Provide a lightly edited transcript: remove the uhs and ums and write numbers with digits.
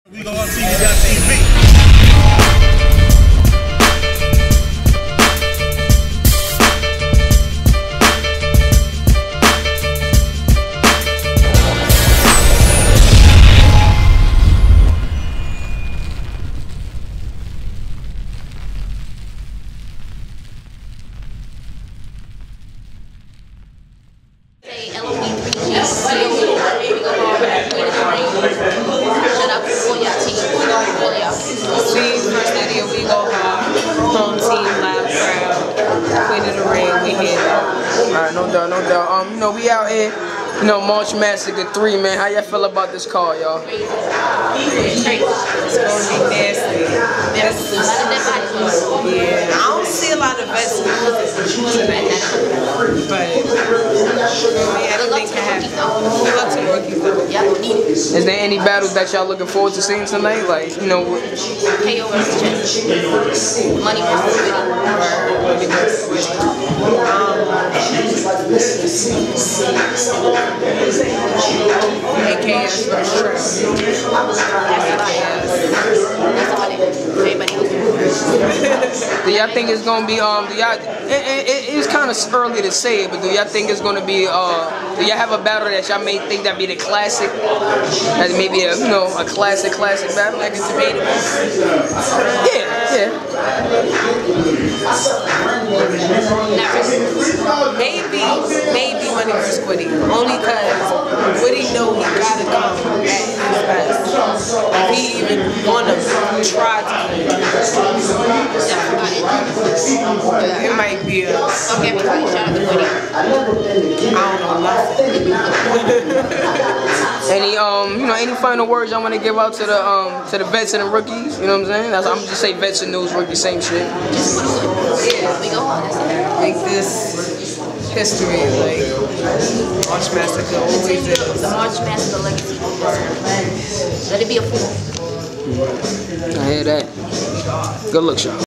WeGoHard.TV. Shout out to all y'all team, all y'all. First lady of WeGoHard, home team, live crowd, queen of the ring, we here. Alright, no doubt, no doubt. You know, we out here, March Massacre 3, man. How y'all feel about this car, y'all? It's gonna be nasty. Yeah, I don't see a lot of vets but anything can happen. Good luck to the rookies though. Is there any battles that y'all looking forward to seeing tonight? Like, KO versus Chess. Money versus AKS versus do y'all think it's gonna be it's kind of early to say it, but do y'all think it's gonna be do y'all have a battle that y'all may think that be the classic, that maybe a classic battle? like it's debatable? Yeah. Maybe Money versus Woody. Only because Woody know he gotta come at his best. If he even wanna try to, it might be a. Don't get me started. Shout out to Woody. I don't know nothing. Any final words y'all want to give out to the vets and the rookies? You know what I'm saying? I'm just say vets and news rookies, same shit. Yeah, we go on. Make this history, like March Massacre always is. The March Massacre legacy. Let it be a fool. I hear that. Good luck, y'all.